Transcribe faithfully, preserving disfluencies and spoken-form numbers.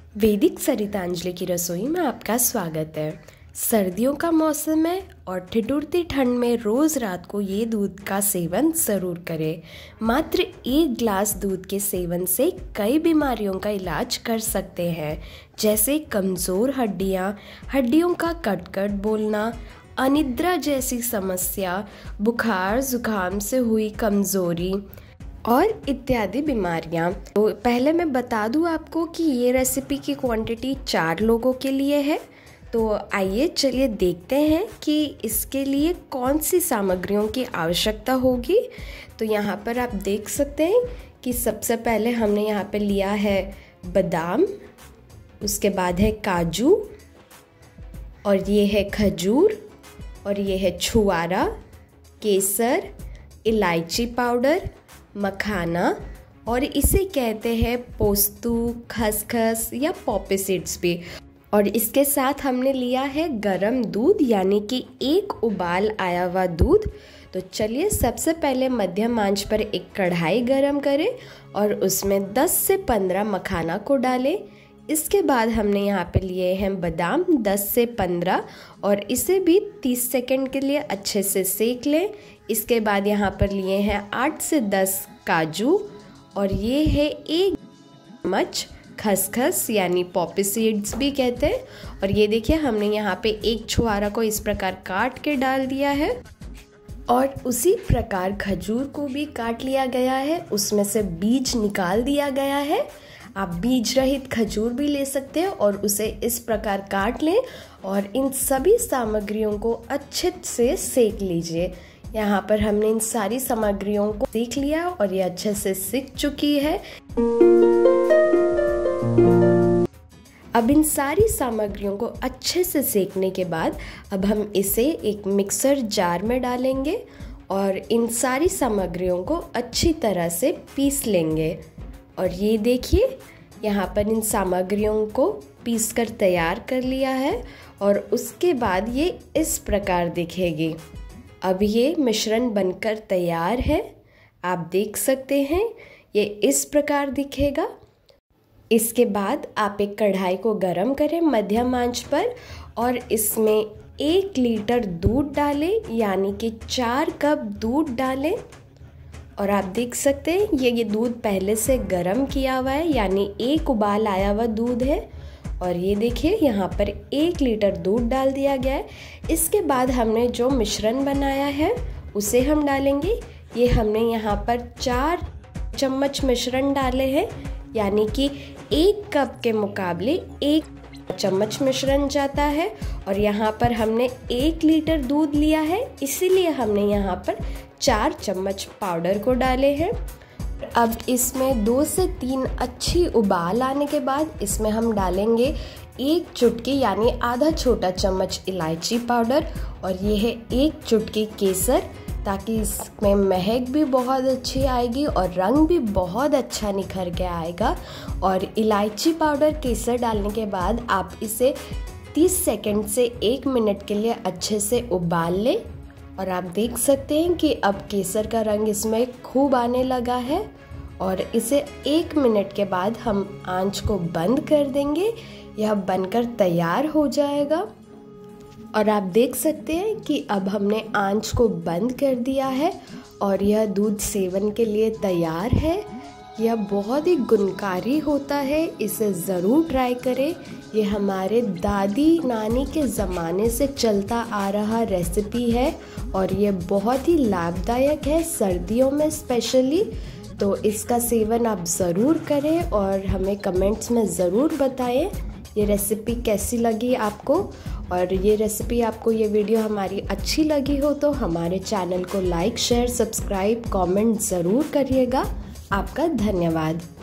वैदिक सरितांजलि की रसोई में आपका स्वागत है। सर्दियों का मौसम है और ठिठुरती ठंड में रोज़ रात को ये दूध का सेवन ज़रूर करें। मात्र एक गिलास दूध के सेवन से कई बीमारियों का इलाज कर सकते हैं, जैसे कमज़ोर हड्डियाँ, हड्डियों का कट-कट बोलना, अनिद्रा जैसी समस्या, बुखार जुकाम से हुई कमज़ोरी और इत्यादि बीमारियाँ। तो पहले मैं बता दूँ आपको कि ये रेसिपी की क्वांटिटी चार लोगों के लिए है। तो आइए चलिए देखते हैं कि इसके लिए कौन सी सामग्रियों की आवश्यकता होगी। तो यहाँ पर आप देख सकते हैं कि सबसे पहले हमने यहाँ पे लिया है बादाम, उसके बाद है काजू, और ये है खजूर, और ये है छुआरा, केसर, इलायची पाउडर, मखाना, और इसे कहते हैं पोस्तु, खसखस या पॉपी सीड्स भी। और इसके साथ हमने लिया है गरम दूध, यानी कि एक उबाल आया हुआ दूध। तो चलिए सबसे पहले मध्यम आंच पर एक कढ़ाई गरम करें और उसमें दस से पंद्रह मखाना को डालें। इसके बाद हमने यहाँ पे लिए हैं बादाम दस से पंद्रह, और इसे भी तीस सेकंड के लिए अच्छे से सेक लें। इसके बाद यहाँ पर लिए हैं आठ से दस काजू, और ये है एक चम्मच खसखस, यानी पॉपी सीड्स भी कहते हैं। और ये देखिए हमने यहाँ पे एक छुआरा को इस प्रकार काट के डाल दिया है, और उसी प्रकार खजूर को भी काट लिया गया है, उसमें से बीज निकाल दिया गया है। आप बीज रहित खजूर भी ले सकते हैं और उसे इस प्रकार काट लें, और इन सभी सामग्रियों को अच्छे से सेक लीजिए। यहाँ पर हमने इन सारी सामग्रियों को सेक लिया और ये अच्छे से सिक चुकी है। अब इन सारी सामग्रियों को अच्छे से सेकने के बाद अब हम इसे एक मिक्सर जार में डालेंगे और इन सारी सामग्रियों को अच्छी तरह से पीस लेंगे। और ये देखिए यहाँ पर इन सामग्रियों को पीस कर तैयार कर लिया है, और उसके बाद ये इस प्रकार दिखेगी। अब ये मिश्रण बनकर तैयार है, आप देख सकते हैं ये इस प्रकार दिखेगा। इसके बाद आप एक कढ़ाई को गरम करें मध्यम आंच पर, और इसमें एक लीटर दूध डालें, यानी कि चार कप दूध डालें। और आप देख सकते हैं ये ये दूध पहले से गरम किया हुआ है, यानी एक उबाल आया हुआ दूध है। और ये देखिए यहाँ पर एक लीटर दूध डाल दिया गया है। इसके बाद हमने जो मिश्रण बनाया है उसे हम डालेंगे। ये हमने यहाँ पर चार चम्मच मिश्रण डाले हैं, यानी कि एक कप के मुकाबले एक चम्मच मिश्रण जाता है। और यहाँ पर हमने एक लीटर दूध लिया है, इसीलिए हमने यहाँ पर चार चम्मच पाउडर को डाले हैं। अब इसमें दो से तीन अच्छी उबाल आने के बाद इसमें हम डालेंगे एक चुटकी, यानी आधा छोटा चम्मच इलायची पाउडर, और ये है एक चुटकी केसर, ताकि इसमें महक भी बहुत अच्छी आएगी और रंग भी बहुत अच्छा निखर के आएगा। और इलायची पाउडर केसर डालने के बाद आप इसे तीस सेकंड से एक मिनट के लिए अच्छे से उबाल लें। और आप देख सकते हैं कि अब केसर का रंग इसमें खूब आने लगा है, और इसे एक मिनट के बाद हम आंच को बंद कर देंगे। यह बनकर तैयार हो जाएगा। और आप देख सकते हैं कि अब हमने आंच को बंद कर दिया है और यह दूध सेवन के लिए तैयार है। यह बहुत ही गुणकारी होता है, इसे ज़रूर ट्राई करें। ये हमारे दादी नानी के ज़माने से चलता आ रहा रेसिपी है, और ये बहुत ही लाभदायक है सर्दियों में स्पेशली। तो इसका सेवन आप ज़रूर करें और हमें कमेंट्स में ज़रूर बताएं ये रेसिपी कैसी लगी आपको। और ये रेसिपी आपको, ये वीडियो हमारी अच्छी लगी हो तो हमारे चैनल को लाइक शेयर सब्सक्राइब कमेंट ज़रूर करिएगा। आपका धन्यवाद।